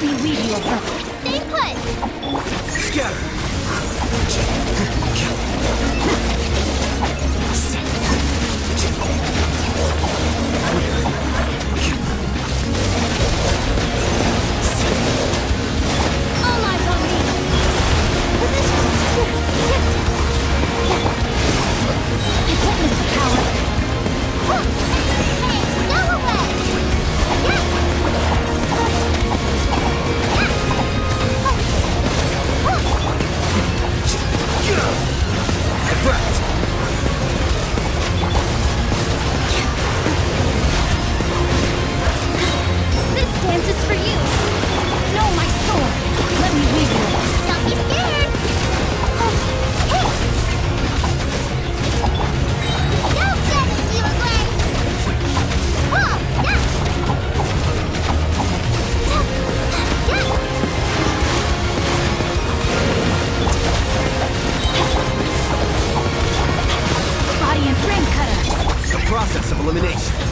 me weave you a purple. Stay put! Scatter! All eyes on me! Positions! I don't miss the power. Hey, go away! This dance is for you! No, my sword! Let me weave you. Don't be scared! Don't let you away! Body and frame cutter! The process of elimination.